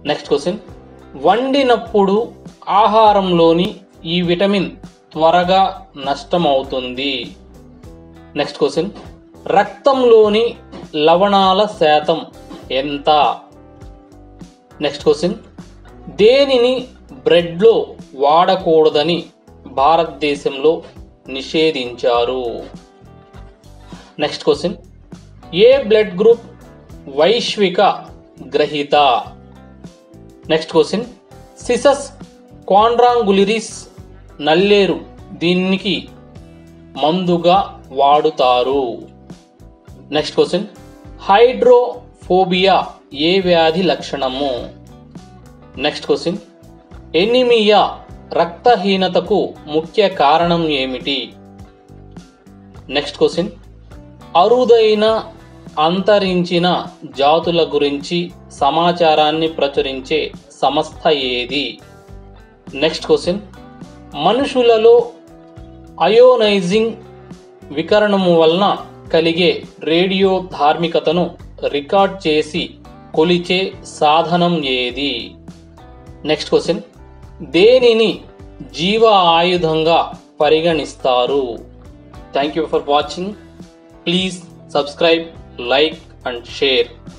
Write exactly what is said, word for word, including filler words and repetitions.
Next question, వండినప్పుడు ఆహారంలోని ఈ vitamin త్వరగా నష్టమవుతుంది. Next question, రక్తంలోని లవణాల శాతం ఎంత? నెక్స్ట్ క్వశ్చన్, దేనిని బ్రెడ్లో వాడకూడదని భారతదేశంలో నిషేధించారు? నెక్స్ట్ క్వశ్చన్, ఏ బ్లడ్ గ్రూప్ వైశ్విక గ్రహీత? నెక్స్ట్ క్వశ్చన్, సిసస్ క్వాడ్రాంగులిరిస్ నల్లేరు దీనికి మందుగా వాడుతారు. నెక్స్ట్ క్వశ్చన్, హైడ్రోఫోబియా ఏ వ్యాధి లక్షణము? నెక్స్ట్ క్వశ్చన్, ఎనీమియా రక్తహీనతకు ముఖ్య కారణం ఏమిటి? నెక్స్ట్ క్వశ్చన్, అరుదైన అంతరించిన జాతుల గురించి సమాచారాన్ని ప్రచురించే సంస్థ ఏది? నెక్స్ట్ క్వశ్చన్, మనుషులలో అయోనైజింగ్ వికరణము వలన కలిగే రేడియో ధార్మికతను రికార్డ్ చేసి కొలిచే సాధనం ఏది? నెక్స్ట్ క్వశ్చన్, దేనిని జీవ ఆయుధంగా పరిగణిస్తారు? Thank you for watching. Please subscribe, like and share.